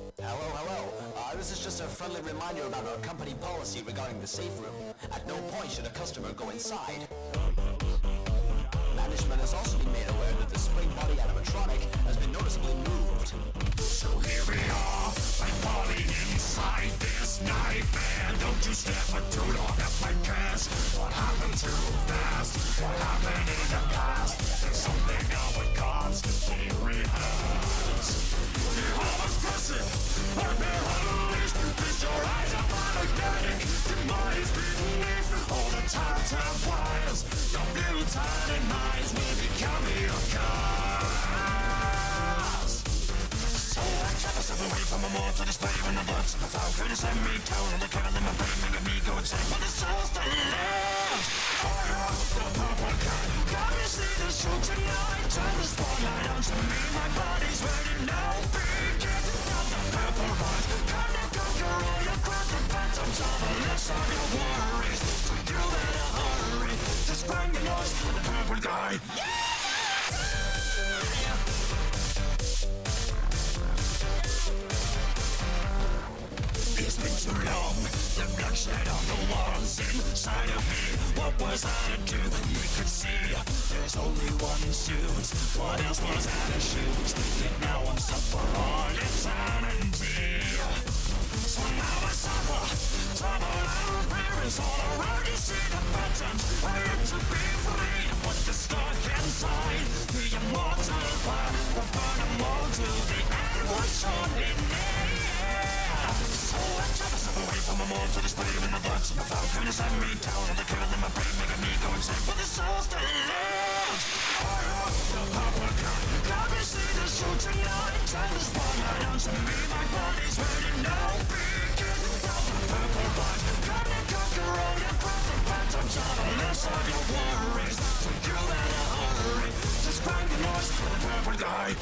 Hello, hello. This is just a friendly reminder about our company policy regarding the safe room. At no point should a customer go inside. Management has also been made aware that the spring body animatronic has been noticeably moved. So here we are, I'm falling inside this nightmare. Don't you step for too long at my cash. What happened too fast? What happened in the past? There's something now it constantly rehearse. I'm aggressive, I'm unleashed. Feast your eyes upon organic demise beneath all the telltale wires. Your mutated minds will become your cars. So I try to step away from a more to display when the books of the falcon is send me down on the kernel in my brain, making me go insane. But the soul's still lives. Fire up the purple gun. Got me see the show tonight. Turn the spotlight onto me. My body's ready now. Begin from the purple heart. Come to conquer all your growth and phantoms. All the less of your worries. So you better hurry. Just bang the noise for the purple guy. It's been too long, the bloodshed on the walls inside of me. What was I to do? You could see there's only one suit. What else was I to shoot? Yet now I'm stuck for all eternity. So now I suffer, trouble and fear is all around. You see the patterns, I need to be free. What the stuck inside, the immortal fire, the burn them all to the end was shown in air. So I try to step away from a more to display when the birds of the falcon is send me down on the kernel in my brain, making me go insane. But the soul still lives. Fire up the purple gun. Got me see the show tonight. Turn the spotlight onto me. My body's ready now. Begin from the purple light. Come and conquer all your growth and phantoms. All the less of your worries. So you better hurry. Just bang the noise for the purple guy.